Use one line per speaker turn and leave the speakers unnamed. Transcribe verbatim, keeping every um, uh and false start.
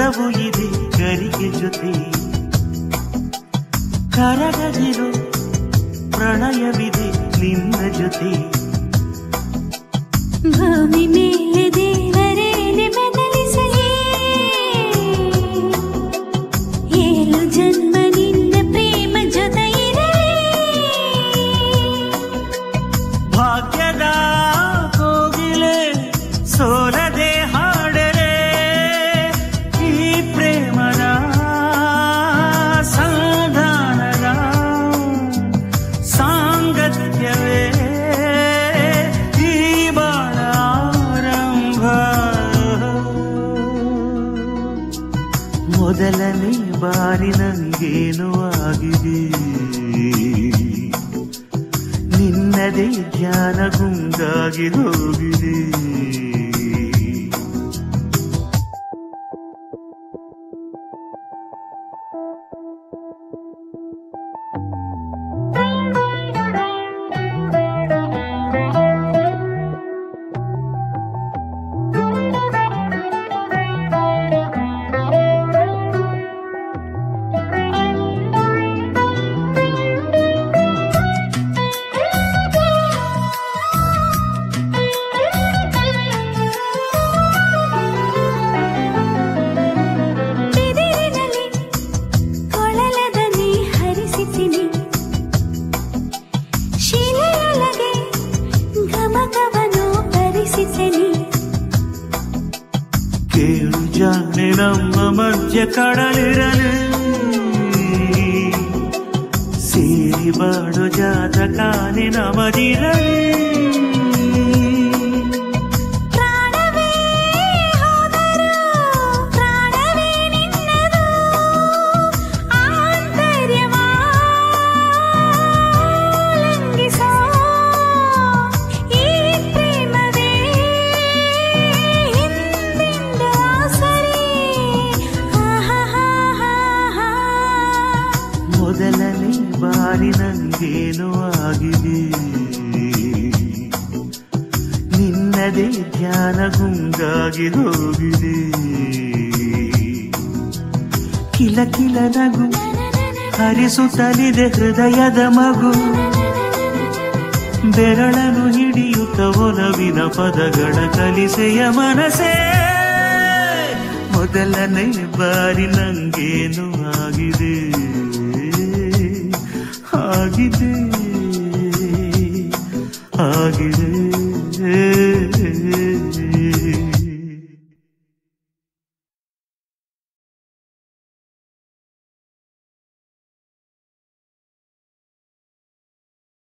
ಒಲವು ಇದೆ ಗರಿಗೆ ಜೊತೆ ಕರಗದಿರೋ ಪ್ರಣಯವಿದೆ ನಿನ್ನ ಜೊತೆ
ಭೂಮಿ ಮೇಲೆ ದೇವರೇನೆ ಬದಲಿಸಲಿ ಏಳು ಜನ್ಮ ನಿನ್ನ ಪ್ರೇಮ ಜೊತೆ ಇರಲಿ
ಭಾಗ್ಯದ ಕೋಗಿಲೆ ಸೋಲದೆ ಹಾಡರೆ ಈ ಪ್ರೇಮದ ಸಂಧಾನದ ಸಾಂಗತ್ಯವೇ ಈ ಬಾಳ ಆರಂಭ ಮೊದಲನೇ ಬಾರಿ ನಂಗೇನು ಆಗಿದೆ ನಿನ್ನದೇ ಜ್ಞಾನ ಗುಂಗಾಗಿ ಹೋಗಿದೆ ಕೇಳು ಜಾನೆ ನಮ್ಮ ಮಧ್ಯ ಕಡಲಿರಲು ಸೇರಿ ಬಾಡು ಜಾತಕಾನೆ ನಮದಿರಲಿ ಮೊದಲನೇ ಬಾರಿ ನಂಗೇನು ಆಗಿದೆ ನಿನ್ನದೇ ಜ್ಞಾನ ಗುಂಗಾಗಿ ಹೋಗಿದೆ ಕಿಲ ಕಿಲ ನಗು ಹರಿಸುತ್ತಲಿದೆ ಹೃದಯದ ಮಗು ಬೆರಳನು ಹಿಡಿಯುತ್ತ ಒಲವಿನ ಪದಗಳ ಕಲಿಸೆಯ ಮನಸೇ ಮೊದಲನೇ ಬಾರಿ ನಂಗೇನು ಆಗಿದೆ ಆಗಿದೆ ಆಗಿದೆ